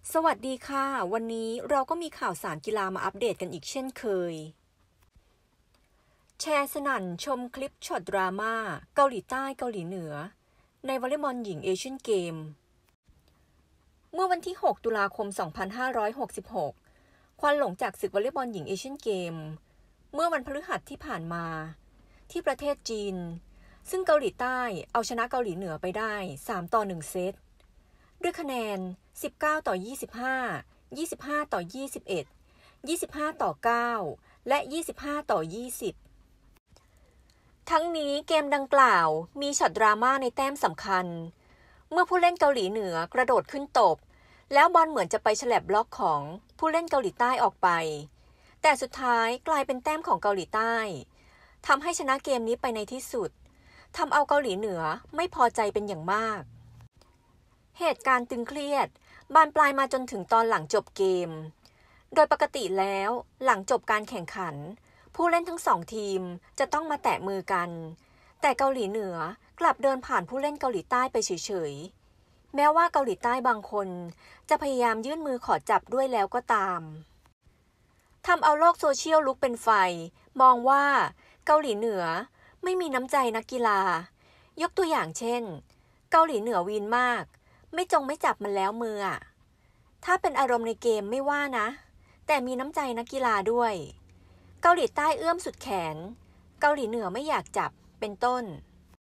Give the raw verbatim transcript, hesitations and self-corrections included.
สวัสดีค่ะวันนี้เราก็มีข่าวสารกีฬามาอัปเดตกันอีกเช่นเคยแชร์สนั่นชมคลิปช็อตดราม่าเกาหลีใต้เกาหลีเหนือในวอลเลย์บอลหญิงเอเชียนเกมเมื่อวันที่หกตุลาคมสองพันห้าร้อยหกสิบหกควันหลงจากศึกวอลเลย์บอลหญิงเอเชียนเกมเมื่อวันพฤหัสที่ผ่านมาที่ประเทศจีนซึ่งเกาหลีใต้เอาชนะเกาหลีเหนือไปได้สามต่อหนึ่งเซตด้วยคะแนนสิบเก้าต่อยี่สิบห้า ยี่สิบห้าต่อยี่สิบเอ็ด ยี่สิบห้าต่อเก้าและยี่สิบห้าต่อยี่สิบทั้งนี้เกมดังกล่าวมีช็อตดราม่าในแต้มสำคัญเมื่อผู้เล่นเกาหลีเหนือกระโดดขึ้นตบแล้วบอลเหมือนจะไปฉลับบล็อกของผู้เล่นเกาหลีใต้ออกไปแต่สุดท้ายกลายเป็นแต้มของเกาหลีใต้ทำให้ชนะเกมนี้ไปในที่สุดทำเอาเกาหลีเหนือไม่พอใจเป็นอย่างมากเหตุการณ์ตึงเครียดบานปลายมาจนถึงตอนหลังจบเกมโดยปกติแล้วหลังจบการแข่งขันผู้เล่นทั้งสองทีมจะต้องมาแตะมือกันแต่เกาหลีเหนือกลับเดินผ่านผู้เล่นเกาหลีใต้ไปเฉยๆแม้ว่าเกาหลีใต้บางคนจะพยายามยื่นมือขอจับด้วยแล้วก็ตามทำเอาโลกโซเชียลลุกเป็นไฟมองว่าเกาหลีเหนือไม่มีน้ำใจนักกีฬายกตัวอย่างเช่นเกาหลีเหนือวีนมากไม่จงไม่จับมันแล้วมืออ่ะถ้าเป็นอารมณ์ในเกมไม่ว่านะแต่มีน้ำใจนักกีฬาด้วยเกาหลีใต้เอื้อมสุดแขนเกาหลีเหนือไม่อยากจับเป็นต้น